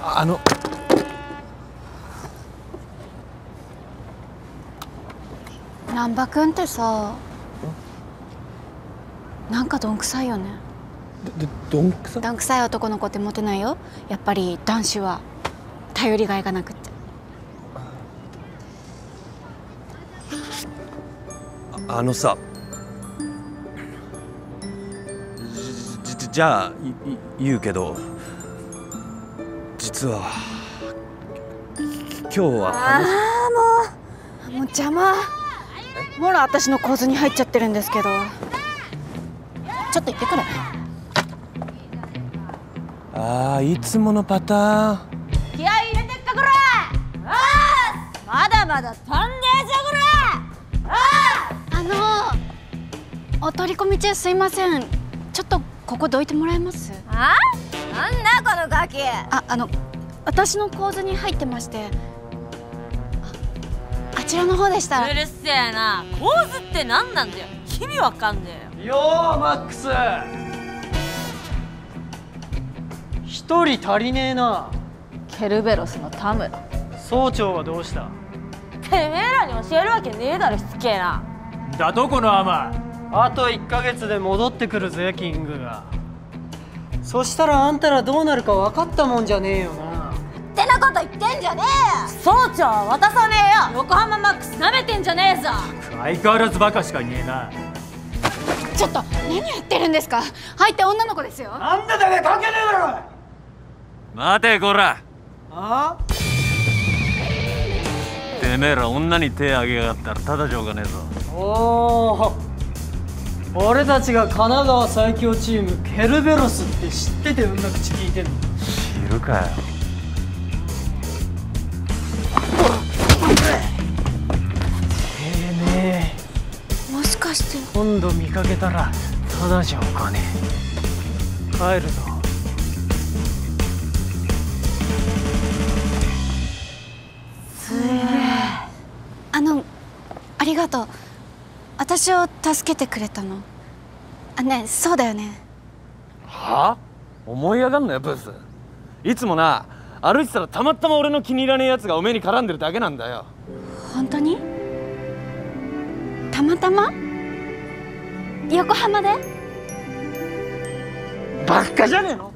難波君ってさ、なんかどんくさいよね。 どんくさ？ どんくさい男の子ってモテないよ。やっぱり男子は頼りがいがなくって。 さ、じゃあ言うけど、実は今日はもう邪魔。ほら私の構図に入っちゃってるんですけど、ちょっと行ってくる。 いつものパターン。 気合い入れてったくらい。まだまだ足んねえぞくらい。 お取り込み中すいません。ちょっとここどいてもらえます？ なんだこのガキ。 私の構図に入ってまして、あちらの方でしたら。 うるせえな。構図って何なんだよ。意味わかんねえよ。 よーマックス、一人足りねえな。 ケルベロスの田村。 総長はどうした？ てめえらに教えるわけねえだろ、しつけえな。 だとこのアマ。あと1ヶ月で戻ってくるぜキングが。そしたらあんたらどうなるか分かったもんじゃねえよな。 ってなこと言ってんじゃねえよ。総長は渡さねえよ。横浜マックスなめてんじゃねえぞ。 相変わらずバカしかいねえな。 ちょっと何やってるんですか。入って女の子ですよ。 なんでだね、関係ねえだろ。 待てこら。てめえら女に手あげやがったらただじゃおかねえぞ。 おお、俺たちが神奈川最強チームケルベロスって知っててうんな口聞いてんの？ 知るかよ。 ねえ、 もしかして今度見かけたらただじゃおかねえ。帰るぞ。 ありがとう。私を助けてくれたの。ねえ、そうだよね。 はあ？思い上がんなよブス。いつもな、歩いてたらたまたま俺の気に入らねえやつがお目に絡んでるだけなんだよ。 本当に？たまたま？横浜で？ バッカじゃねえの？